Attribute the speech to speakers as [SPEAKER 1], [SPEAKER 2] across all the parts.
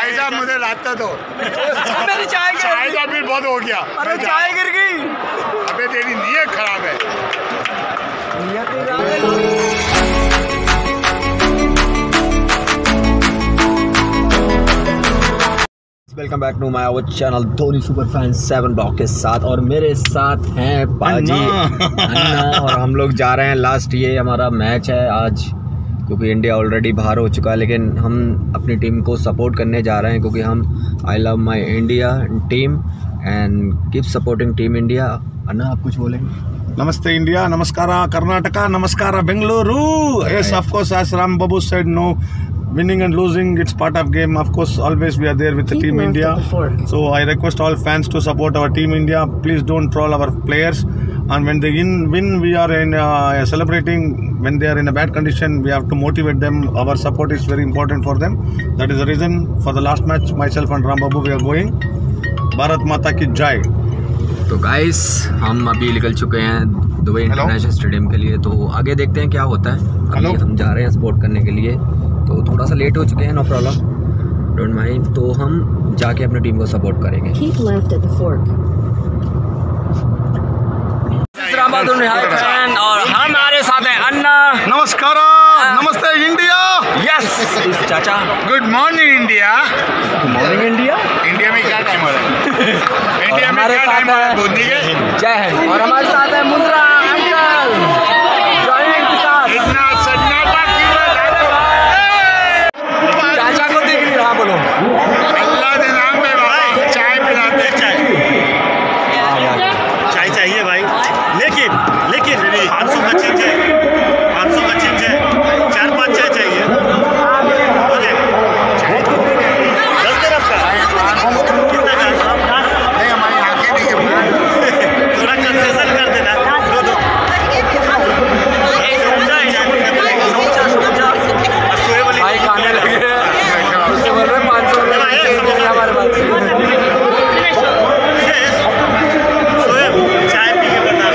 [SPEAKER 1] भाई साहब मुझे लाता दो।
[SPEAKER 2] मेरी चाय
[SPEAKER 1] का बिल बहुत हो गया।
[SPEAKER 2] अरे चाय गिर गई।
[SPEAKER 1] अबे तेरी नीयत खराब है।
[SPEAKER 2] Welcome back to my our channel Dhoni super fan 7 blog के साथ, और मेरे साथ हैं बाजी अन्ना। और हम लोग जा रहे हैं, लास्ट ये हमारा मैच है आज, क्योंकि इंडिया ऑलरेडी बाहर हो चुका है, लेकिन हम अपनी टीम को सपोर्ट करने जा रहे हैं, क्योंकि हम I love my India team and keep supporting team India. Anna आप कुछ बोलेंगे?
[SPEAKER 3] नमस्ते इंडिया, नमस्कारा कर्नाटका, नमस्कारा Bengaluru. Yes, of course, as Ram Babu said, no winning and losing, it's part of game. Of course, always we are there with the team India. So I request all fans to support our team India. Please don't troll our players. And when they win, we are in celebrating. When they are in a bad condition, we have to motivate them. Our support is very important for them. That is the reason for the last match, myself and Ram Babu, we are going. Bharat Mata ki jai.
[SPEAKER 2] तो guys हम अभी निकल चुके हैं Dubai international stadium के लिए, तो आगे देखते हैं क्या होता है। अभी हम जा रहे हैं सपोर्ट करने के लिए, तो थोड़ा सा लेट हो चुके हैं, नो प्रॉब्लम, डोंट माइंड। तो हम जाके अपनी टीम को सपोर्ट करेंगे। और हमारे साथ हैं अन्ना।
[SPEAKER 3] नमस्कार, नमस्ते इंडिया।
[SPEAKER 2] यस चाचा,
[SPEAKER 1] good morning India.
[SPEAKER 2] Good morning India.
[SPEAKER 1] India में क्या टाइम हो रहा है? इंडिया में क्या टाइम हो रहा है? बुद्धि के
[SPEAKER 2] जय हिंद। और हमारे साथ है मुंद्रा अंकल जॉइनिंग के साथ।
[SPEAKER 1] इतना सन्नाटा क्यों है?
[SPEAKER 2] चाचा को देख नहीं रहा, बोलो
[SPEAKER 1] अल्लाह के नाम पे भाई चाय पिलाते।
[SPEAKER 3] चाय चाहिए भाई, लेकिन 500 का चीज है, 500 का चीज है, 4-5 चाय चाहिए। दस तरफ का कितना का?
[SPEAKER 1] नहीं, हमारी आंखें नहीं गिर।
[SPEAKER 3] थोड़ा कंसेशन कर देना। दो
[SPEAKER 2] भाई खाने लगे उससे बोल रहे 500 रुपये हमारे पास।
[SPEAKER 3] चाय पी के बता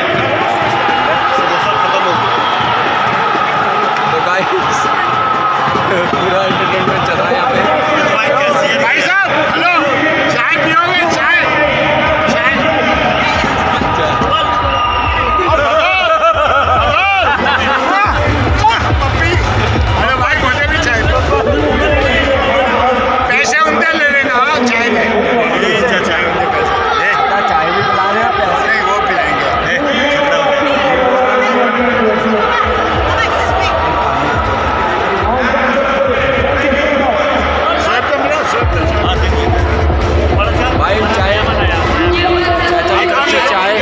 [SPEAKER 3] पूरा एंटरटेनमेंट चल रहा है यहाँ पे।
[SPEAKER 1] भाई साहब हेलो, चाय पियोगे? चाय पप्पी। अरे भाई मुझे भी चाय दो। पैसे उनसे ले लेना चाय में।
[SPEAKER 3] चाय
[SPEAKER 2] चाय भी पिला रहे हैं, पैसे
[SPEAKER 1] नहीं वो पिलाएंगे।
[SPEAKER 2] भाई चाय चाय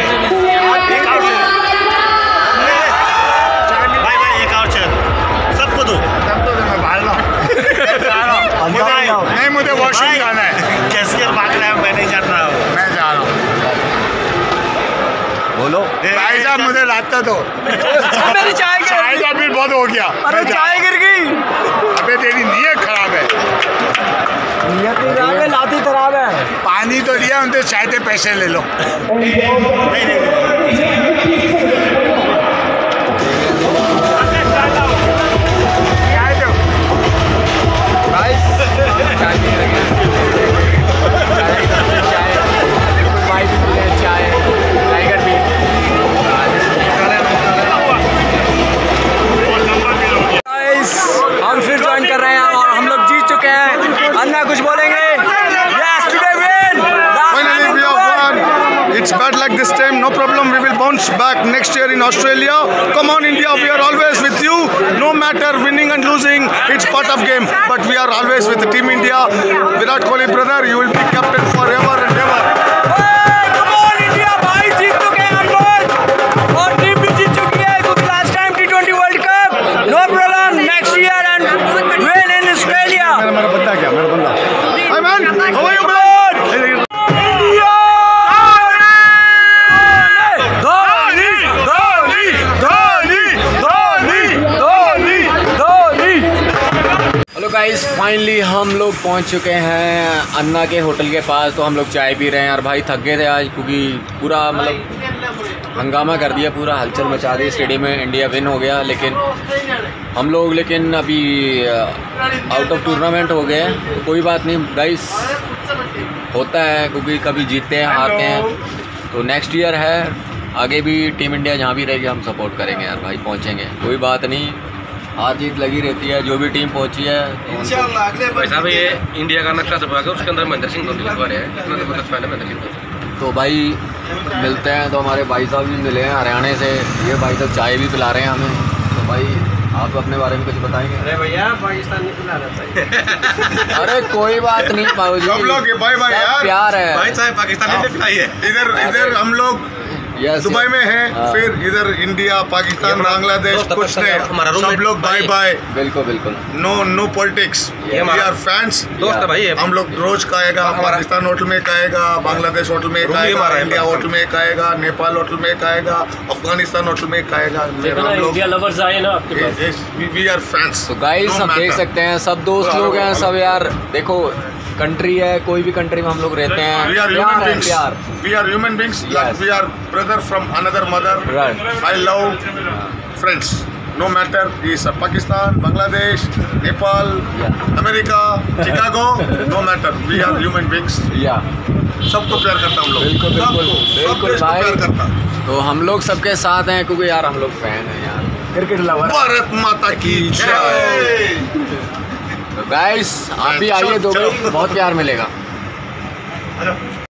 [SPEAKER 3] एक और चाय सबको दो।
[SPEAKER 1] तब तो मैं भाग रहा हूँ। नहीं मुझे वॉशरूम जाना है।
[SPEAKER 3] कैशियर भाग रहा है, मैं नहीं जान रहा हूँ।
[SPEAKER 1] मैं जा रहा हूँ।
[SPEAKER 2] बोलो
[SPEAKER 1] भाई साहब मुझे लाता दो।
[SPEAKER 2] मेरी
[SPEAKER 1] चाय का बिल बहुत हो गया।
[SPEAKER 2] अरे चाय गिर गई।
[SPEAKER 1] अबे तेरी नीयत खराब है।
[SPEAKER 2] नियत नहीं खराब है, लाती खराब है।
[SPEAKER 1] पानी तो लिया, उनसे चाय के पैसे ले लो।
[SPEAKER 2] चाय पी रहे हैं, चाय भी पी रहे हैं, चाय टाइगर भी। हम फिर ज्वाइन कर रहे हैं और हम लोग जीत चुके हैं। अन्ना कुछ बोलेंगे? Yes, today win.
[SPEAKER 3] Finally we have won. It's bad luck this time, no problem, we will bounce back next year in Australia. Come on India, we are always with you. No matter winning and losing, it's part of game, but we are always with the team India. Virat Kohli brother, you will be captain forever and ever.
[SPEAKER 2] Come on India, भाई जीत चुके हैं हम लोग, और team भी जीत चुकी है, क्योंकि last time T20 world cup, no problem, next year and win in Australia.
[SPEAKER 3] मेरा बंदा क्या? मेरा बंदा। Hi man, how are you man?
[SPEAKER 2] India Dhoni Dhoni Dhoni Dhoni Dhoni Dhoni. Hello guys, finally हम लोग पहुंच चुके हैं अन्ना के होटल के पास। तो हम लोग चाय पी रहे हैं, और भाई थक गए थे आज, क्योंकि पूरा मतलब हंगामा कर दिया, पूरा हलचल मचा दी स्टेडियम में। इंडिया विन हो गया, लेकिन हम लोग अभी आउट ऑफ टूर्नामेंट हो गए हैं। कोई बात नहीं गाइस, होता है, क्योंकि कभी जीतते हैं हारते हैं। तो नेक्स्ट ईयर है, आगे भी टीम इंडिया जहाँ भी रहेगी हम सपोर्ट करेंगे यार भाई, पहुँचेंगे, कोई बात नहीं। हार जीत लगी रहती है, जो भी टीम पहुंची है तो
[SPEAKER 4] भाई साहब ये इंडिया का नक्शा छपा के उसके अंदर महेंद्र सिंह धोनी लिखवा रहे हैं, कितना जबरदस्त फैन है महेंद्र सिंह धोनी।
[SPEAKER 2] तो भाई मिलते हैं। तो हमारे भाई साहब भी मिले हैं हरियाणा से, ये भाई साहब चाय भी पिला रहे हैं हमें। तो भाई आप अपने बारे में कुछ बताएंगे?
[SPEAKER 4] अरे भैया पाकिस्तान नहीं पिला रहा
[SPEAKER 2] अरे कोई बात नहीं बाबूजी,
[SPEAKER 3] सब लोग भाई भाई यार,
[SPEAKER 2] प्यार है
[SPEAKER 4] भाई साहब पाकिस्तान ने पिलाई है।
[SPEAKER 3] इधर हम लोग दुबई में है, फिर इधर इंडिया पाकिस्तान बांग्लादेश कुछ नहीं, सब लोग बाय बाय।
[SPEAKER 2] बिल्कुल बिल्कुल,
[SPEAKER 3] no politics, we are fans.
[SPEAKER 4] दोस्त है भाई,
[SPEAKER 3] हम लोग रोज खाएगा, पाकिस्तान होटल में खाएगा, बांग्लादेश होटल में खाएगा, इंडिया होटल में खाएगा, नेपाल होटल में खाएगा, अफगानिस्तान होटल में खाएगा।
[SPEAKER 4] इंडिया लवर्स आए ना आपके पास,
[SPEAKER 3] वी आर फैंस।
[SPEAKER 2] तो गाइस हम देख सकते हैं सब दोस्त लोग हैं सब यार। देखो कंट्री है, कोई भी कंट्री में हम लोग रहते हैं,
[SPEAKER 3] We are
[SPEAKER 2] प्यार
[SPEAKER 3] human
[SPEAKER 2] है
[SPEAKER 3] beings.
[SPEAKER 2] प्यार।
[SPEAKER 3] We are human beings.
[SPEAKER 2] Yes.
[SPEAKER 3] We are brother from another mother.
[SPEAKER 2] Right.
[SPEAKER 3] I love friends. No matter is Pakistan, Bangladesh, Nepal, America, Chicago. No matter. We are human beings.
[SPEAKER 2] या
[SPEAKER 3] सबको प्यार करता हम लोग।
[SPEAKER 2] बिल्कुल बिल्कुल
[SPEAKER 3] सब
[SPEAKER 2] बिल्कुल
[SPEAKER 3] देश को
[SPEAKER 2] भाई।
[SPEAKER 3] प्यार करता।
[SPEAKER 2] तो हम लोग सबके साथ हैं, क्योंकि यार हम लोग फैन हैं यार, क्रिकेट लवर।
[SPEAKER 3] भारत माता की जय।
[SPEAKER 2] तो गाइस आप भी आइए दुबई, बहुत प्यार मिलेगा।